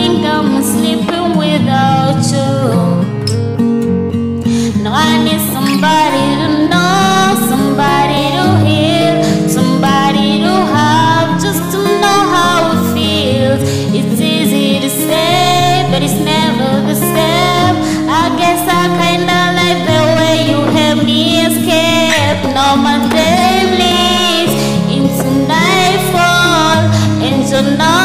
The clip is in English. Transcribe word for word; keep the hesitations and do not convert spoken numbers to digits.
think I'm sleeping without you. Now I need somebody to know, somebody to hear, somebody to have, just to know how it feels. It's easy to say, but it's never the same. I guess I kinda like the way you help me escape. Now my day leads into nightfall, and you're not